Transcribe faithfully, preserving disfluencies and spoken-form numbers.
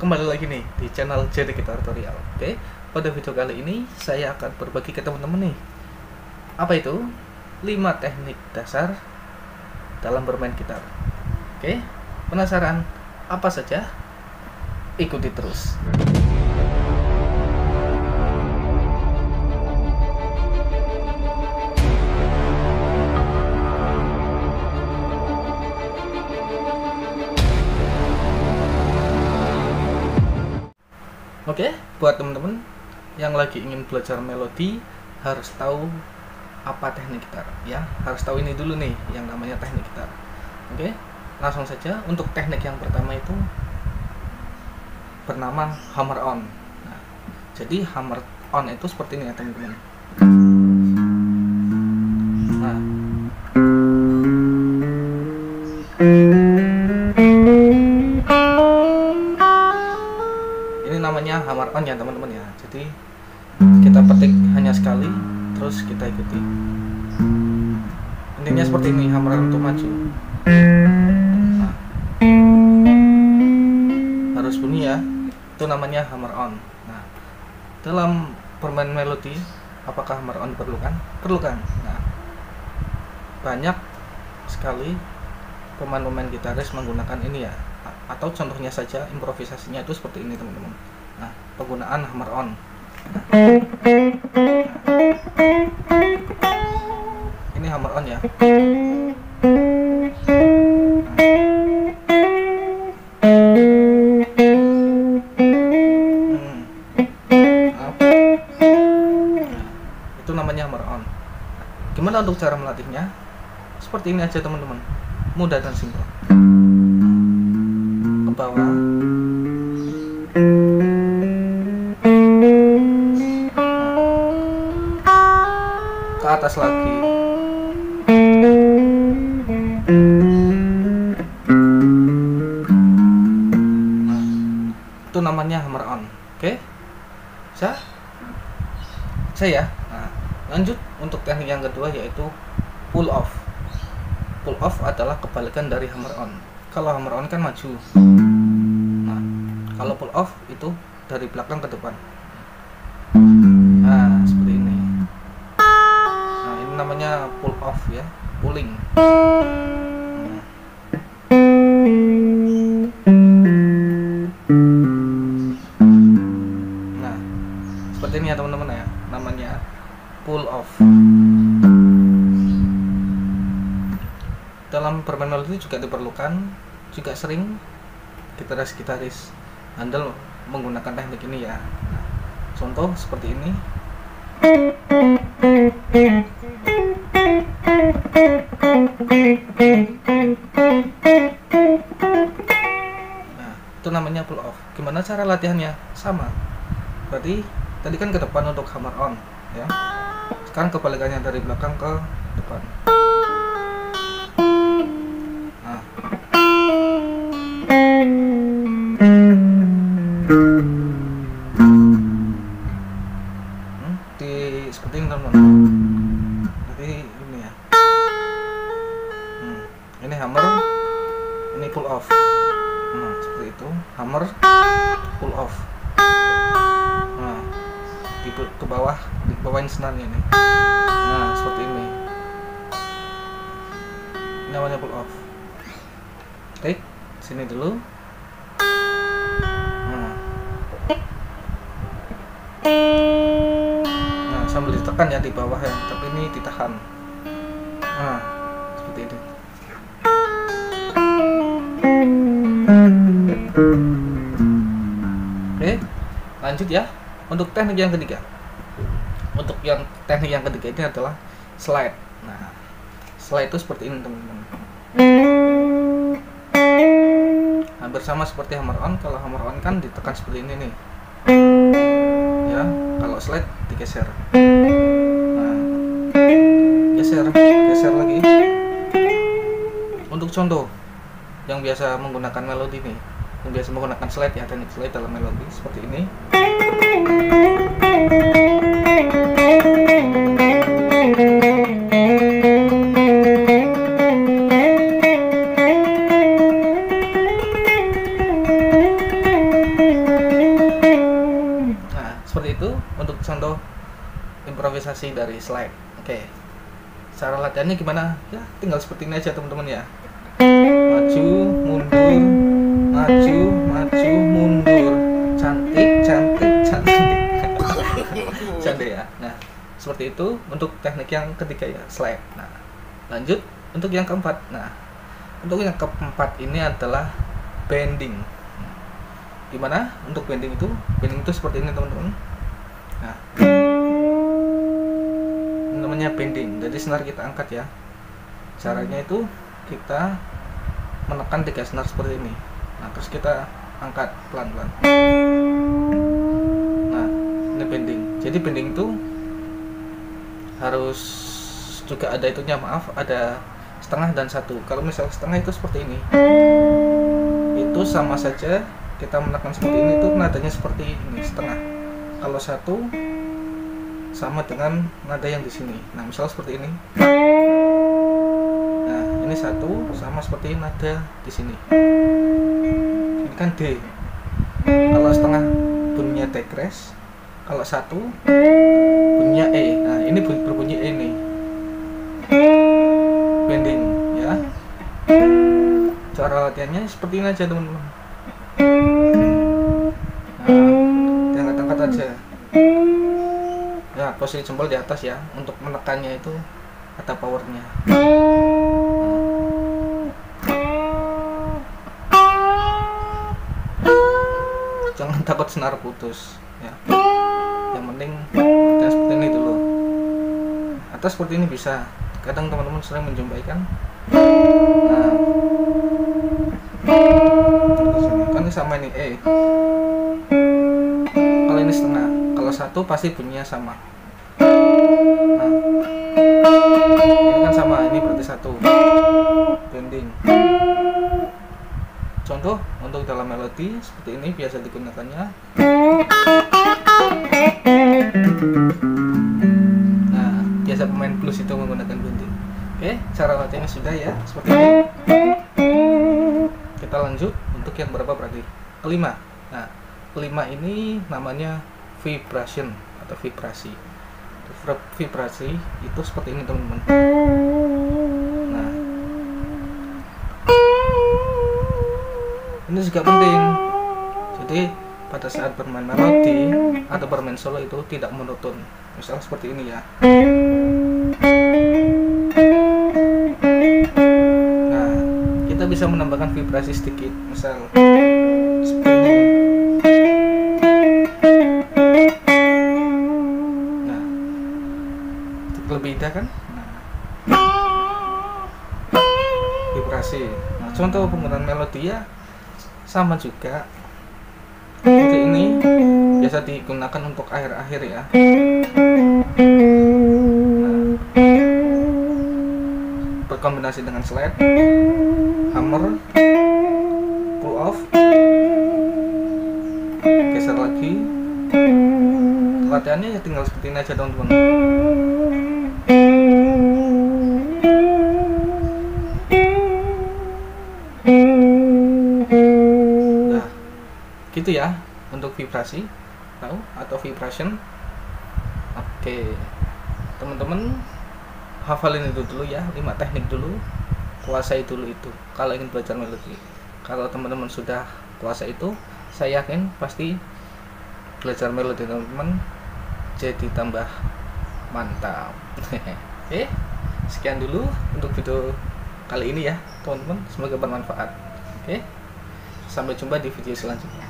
kembali lagi nih di channel Jadi Gitar Tutorial. Oke, pada video kali ini saya akan berbagi ke teman-teman nih, apa itu lima teknik dasar dalam bermain gitar. Oke, penasaran apa saja? Ikuti terus. Oke, buat teman-teman yang lagi ingin belajar melodi harus tahu apa teknik gitar ya. Harus tahu ini dulu nih yang namanya teknik gitar. Oke, langsung saja untuk teknik yang pertama itu bernama hammer on. Nah, jadi hammer on itu seperti ini ya teman-teman. Nah, ini namanya hammer on ya teman-teman ya. Jadi kita petik hanya sekali, terus kita ikuti. Intinya seperti ini, hammer on untuk maju. Nah, harus bunyi ya. Itu namanya hammer on. Nah, dalam bermain melodi, apakah hammer on diperlukan? Perlukan. Nah, banyak sekali pemain-pemain gitaris menggunakan ini ya. Atau contohnya saja improvisasinya itu seperti ini teman-teman. Nah, penggunaan hammer on. Nah, ini hammer on ya. Hmm. Nah, itu namanya hammer on. Gimana untuk cara melatihnya? Seperti ini aja teman-teman, mudah dan simpel. Ke bawah, ke atas lagi, nah, itu namanya hammer on. Oke, bisa? Saya. Nah, lanjut untuk teknik yang kedua yaitu pull off. Pull off adalah kebalikan dari hammer on. Kalau hammer on kan maju. Nah, kalau pull off itu dari belakang ke depan. Nah, seperti ini. Nah, ini namanya pull off ya, pulling. Nah, nah seperti ini ya teman-teman ya, namanya pull off. Dalam bermain melodi juga diperlukan, juga sering gitaris-gitaris handal menggunakan teknik ini ya. Nah, contoh seperti ini. Nah, itu namanya pull off. Gimana cara latihannya? Sama. Berarti tadi kan ke depan untuk hammer on ya. Sekarang kebalikannya dari belakang ke depan. Nah, hmm, di seperti ini teman-teman. Jadi ini ya. Hmm, ini hammer, ini pull off. Nah, seperti itu, hammer, pull off. Nah, di ke bawah, di bawahin senarnya ini. Nah, seperti ini. Ini namanya pull off. Oke, sini dulu. Nah, nah sambil ditekan ya di bawah ya, tapi ini ditahan. Nah, seperti ini. Oke, lanjut ya. Untuk teknik yang ketiga, untuk yang teknik yang ketiga ini adalah slide. Nah, slide itu seperti ini teman-teman. Hampir sama seperti hammer on. Kalau hammer on kan ditekan seperti ini nih ya, kalau slide digeser. Nah, geser, geser lagi. Untuk contoh yang biasa menggunakan melodi nih, yang biasa menggunakan slide ya, teknik slide dalam melodi seperti ini. kombinasi dari slide. Oke, cara latihannya gimana? Ya tinggal seperti ini aja teman-teman ya. Maju, mundur, maju, maju, mundur. Cantik, cantik, cantik. Cantik ya. Nah, seperti itu untuk teknik yang ketiga ya, slide. Nah, lanjut untuk yang keempat. Nah, untuk yang keempat ini adalah bending. Gimana untuk bending itu? Bending itu seperti ini teman-teman. Nah, ini namanya bending. Jadi senar kita angkat ya. Caranya itu kita menekan tiga senar seperti ini. Nah, terus kita angkat pelan-pelan. Nah, ini bending. Jadi bending itu harus juga ada itunya, maaf, ada setengah dan satu. Kalau misal setengah itu seperti ini, itu sama saja kita menekan seperti ini, itu nadanya seperti ini setengah. Kalau satu sama dengan nada yang di sini. Nah, misal seperti ini. Nah, ini satu sama seperti nada di sini. Ini kan D. Kalau setengah bunyinya D crash. Kalau satu bunyinya E. Nah, ini berbunyi E nih. Bending ya. Cara latihannya seperti ini aja teman-teman. Nah, diangkat-angkat aja. Ya, posisi jempol di atas ya. Untuk menekannya itu ada powernya. Jangan takut senar putus ya. Yang penting kita seperti ini dulu. Atas seperti ini bisa. Kadang teman-teman sering menjumpaikan. Nah, kan ini sama ini E. Kalau ini setengah, kalau satu pasti bunyinya sama. Nah, ini kan sama, ini berarti satu. Bending. Contoh untuk dalam melodi seperti ini biasa digunakannya. Nah, biasa pemain blues itu menggunakan bending. Oke, cara latihannya sudah ya, seperti ini. Kita lanjut untuk yang berapa berarti? Kelima. Nah, kelima ini namanya vibration atau vibrasi. Vibrasi itu seperti ini teman-teman. Nah, ini juga penting. Jadi pada saat bermain melodi atau bermain solo itu tidak monoton. Misal seperti ini ya. Nah, kita bisa menambahkan vibrasi sedikit. Misal seperti ini. Nah, lebih indah kan? Nah, vibrasi. Nah, contoh penggunaan melodi ya sama juga. Seperti ini biasa digunakan untuk akhir-akhir ya. Nah, berkombinasi dengan slide, hammer, pull off, geser lagi. Latihannya ya tinggal seperti ini aja teman-teman. Gitu ya untuk vibrasi, tahu atau vibration. Oke teman-teman, hafalin itu dulu ya, lima teknik dulu, kuasai dulu itu kalau ingin belajar melodi. Kalau teman-teman sudah kuasai itu, saya yakin pasti belajar melodi teman-teman jadi tambah mantap. Oke, sekian dulu untuk video kali ini ya teman-teman, semoga bermanfaat. Oke, sampai jumpa di video selanjutnya.